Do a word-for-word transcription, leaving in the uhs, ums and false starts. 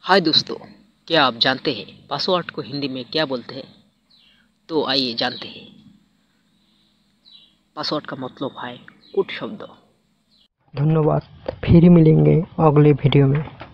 हाय दोस्तों, क्या आप जानते हैं पासवर्ड को हिंदी में क्या बोलते हैं? तो आइए जानते हैं। पासवर्ड का मतलब है कूट शब्द। धन्यवाद। फिर मिलेंगे अगले वीडियो में।